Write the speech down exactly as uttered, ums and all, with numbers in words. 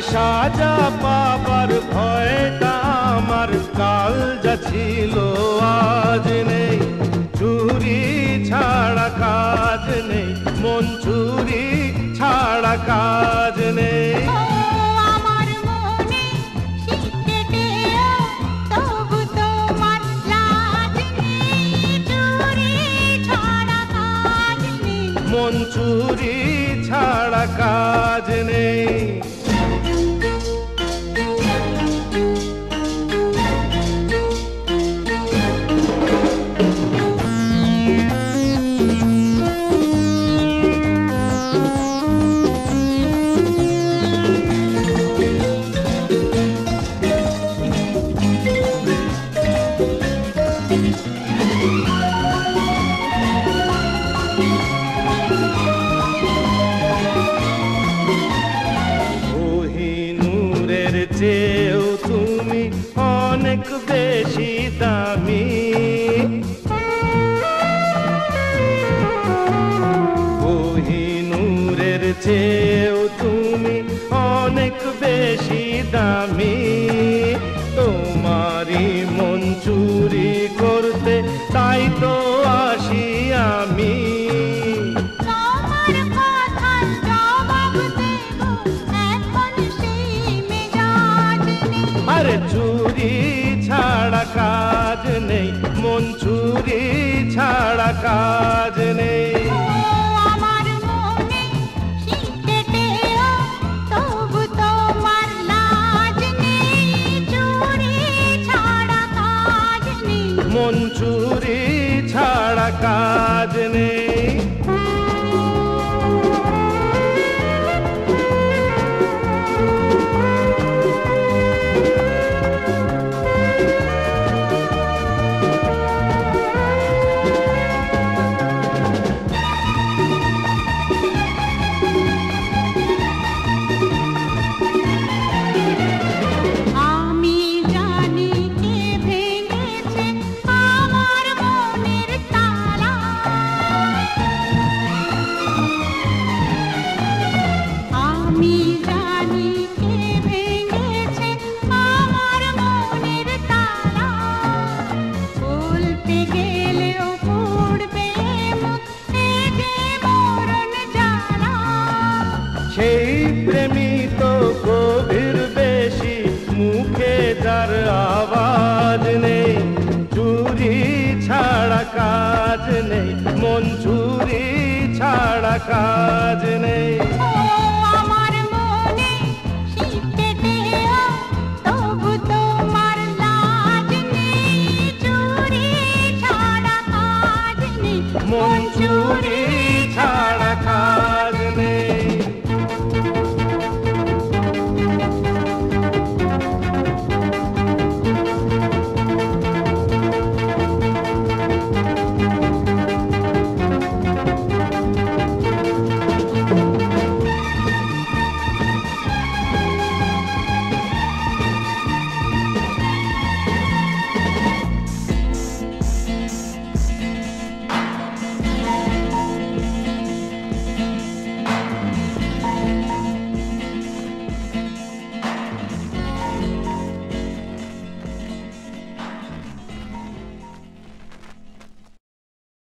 সাজা পাবার ভয়টা আমার কাল যা ছিল আজ নেই। চুরি ছাড়া কাজ নেই, মন চুরি ছাড়া কাজ নেই। মন চুরি ছাড়া কাজ নেই। চেয়েও তুমি অনেক বেশি দামি, কোহিনূরের চেয়েও তুমি অনেক বেশি দামি। তোমারই মন চুরি করতে তাই তো আসি আমি। আরে চুরি ছাড়া কাজ নেই, মন চুরি ছাড়া কাজ নেই। আমার মনে শীতেতেও তবু তোমার লাজ নেই। চুরি ছাড়া কাজ নেই, মন চুরি ছাড়া কাজ নেই। সেই প্রেমী তো গভীর বেশি, মুখে যার আওয়াজ নেই। চুরি ছাড়া কাজ নেই, মন চুরি ছাড়া কাজ নেই।